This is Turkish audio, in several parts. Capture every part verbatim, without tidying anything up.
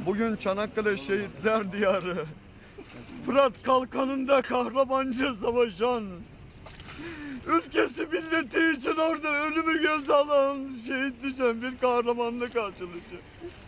Bugün Çanakkale Şehitler Diyarı. Fırat Kalkanı'nda kahramanca savaşan, ülkesi milleti için orada ölümü göze alan, şehit düşen bir kahramanla karşılayacak.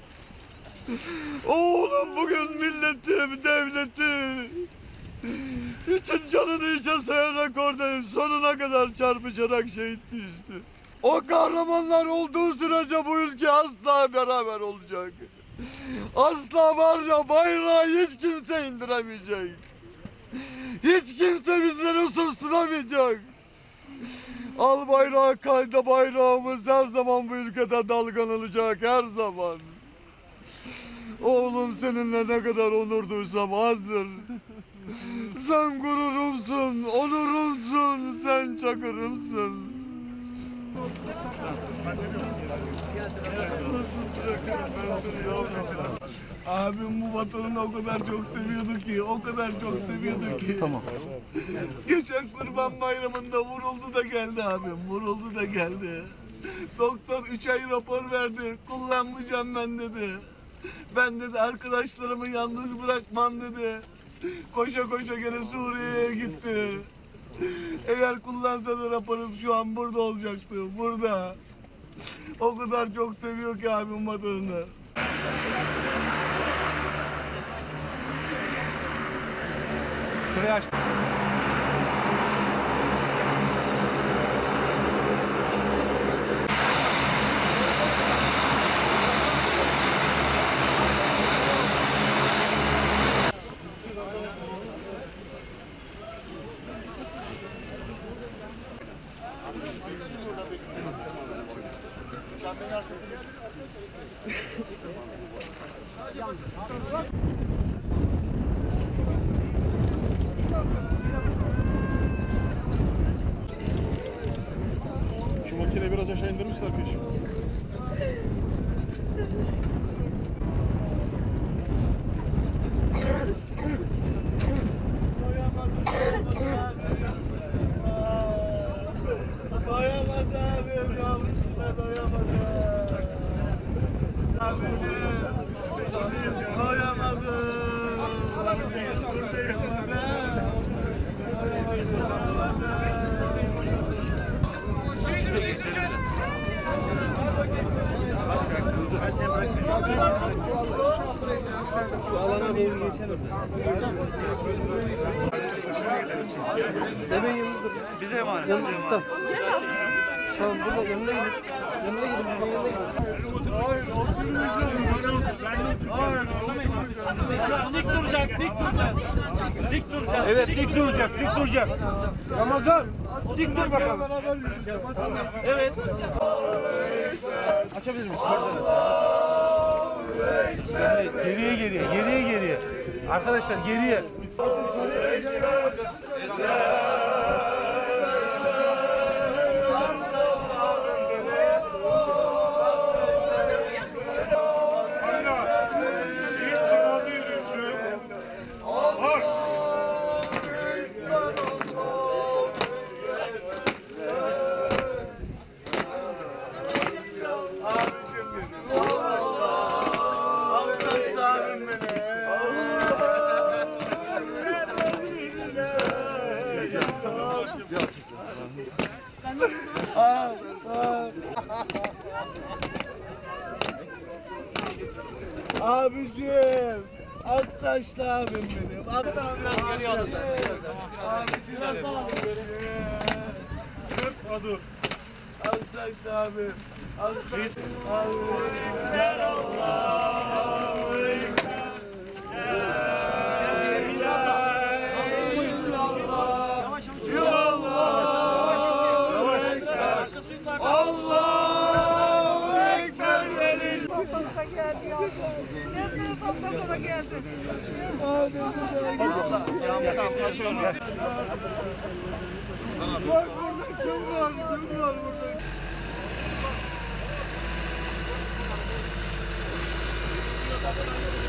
Oğlum bugün milleti, devleti için canını içe sayarak orada sonuna kadar çarpışarak şehit düştü. O kahramanlar olduğu sürece bu ülke asla beraber olacak. Asla var ya bayrağı hiç kimse indiremeyecek. Hiç kimse bizleri susturamayacak. Al bayrağı kayda, bayrağımız her zaman bu ülkede dalgalanacak, her zaman. Oğlum seninle ne kadar onur duysam azdır. Sen gururumsun, onurumsun, sen çakırımsın. Nasıl bırakırım ben seni yavrum? Abim bu vatanını o kadar çok seviyordu ki, o kadar çok seviyordu ki. Tamam. Geçen Kurban Bayramı'nda vuruldu da geldi abim, vuruldu da geldi. Doktor üç ay rapor verdi, kullanmayacağım ben dedi. Ben dedi arkadaşlarımı yalnız bırakmam dedi. Koşa koşa gene Suriye'ye gitti. Eğer kullansa da raporum şu an burada olacaktı, burada. O kadar çok seviyor ki abim vatanını. Şurayı aç. Şu makineyi biraz aşağı indirir misin arkadaşım? Doyamadı abim, yavrusuna doyamadı. Abicim, doyamadı. Şu alana doğru geçelim. Hemen yanımda. Bize emanet. Yanımda. Tamam burada yanımda gidin. Yanımda gidin. Yanımda gidin. Hayır, oturmayacağız. Hayır, oturmayacağız. Dik duracak, dik duracağız. Dik duracağız. Evet dik duracak, dik duracak. Ramazan, dik dur bakalım. Evet. Açabilir miyiz? Pardon aç. Geriye geriye, geriye geriye. Arkadaşlar geriye. Şehit cenaze yürüyüşü. Bak. Abicim benim. Alkışla abim beni. Abicim, Aksaçlı abim benim. Biraz geri alın. Abicim, Kırk adım. Aksaçlı abim. Aksaçlı abim. Toplasa geldi ya. Yazılı toplasa geldi. Bak burada kim var? Kim var burada? Thank you.